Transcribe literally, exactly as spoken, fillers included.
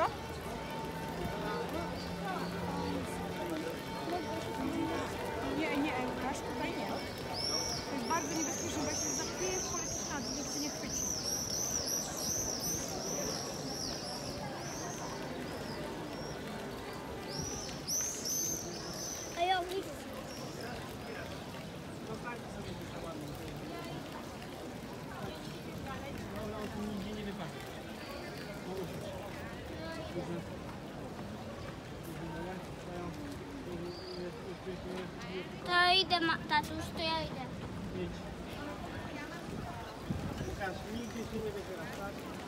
Dlaczego? Nie, nie, Łukasz, tutaj nie. To jest bardzo niebezpieczne, bo jak się zakryjesz, polecisz na dół, nikt cię nie chwyci. A ja widzę. Zostańcie sobie ze stałami. No, on tu nigdzie nie wypadnie. To idę, tatuś, to ja idę. Łukasz, nigdzie się nie wybierasz, tak?